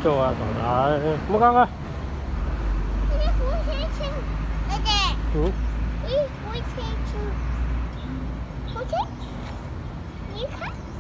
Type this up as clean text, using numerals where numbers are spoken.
做啊，傻仔，冇搞啊！ 你火車車，姐姐。 嗯。 咦，火車車，火車？你看。